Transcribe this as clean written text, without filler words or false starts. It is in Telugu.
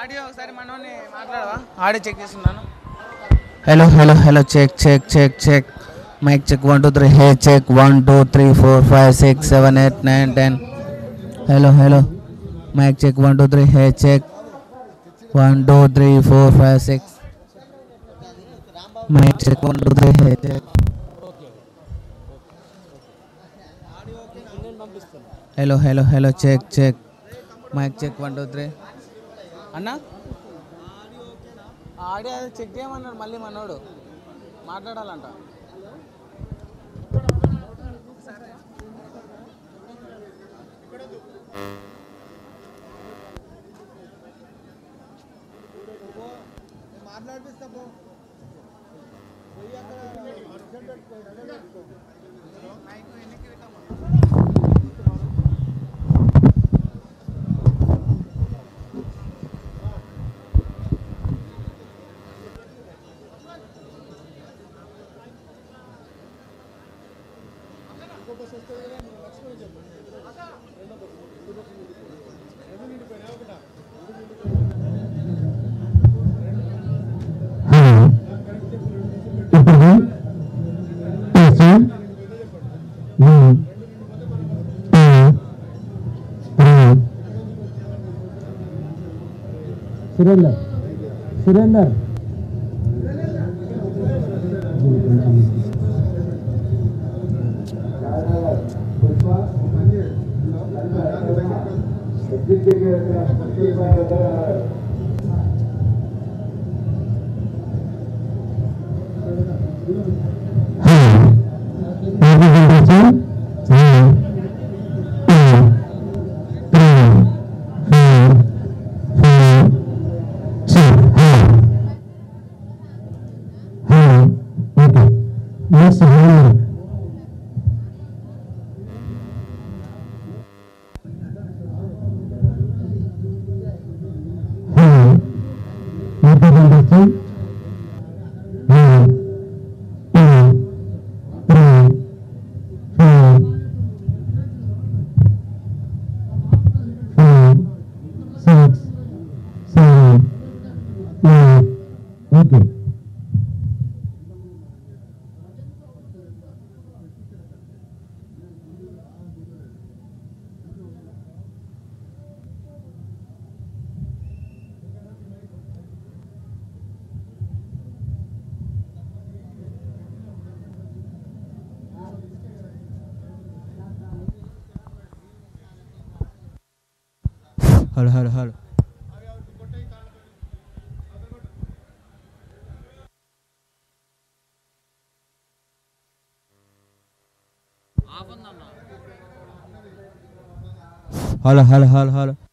ఆడియో ఒకసారి మనోని మాట్లాడవా? ఆడియో చెక్ చేస్తున్నాను. Hello hello hello check check check check mic check 1 2 3 hey check 1 2 3 4 5 6 7 8 9 10 hello hello mic check 1 2 3 hey check 1 2 3 4 5 6 mic check 1 2 3 hey check hello hello hello check check mic check 1 2 3 అన్నా ఆడియో చెక్ చేయమన్నాడు మళ్ళీ మనోడు మాట్లాడాలంట. Surender Surender hello hello hello hello hello hello hello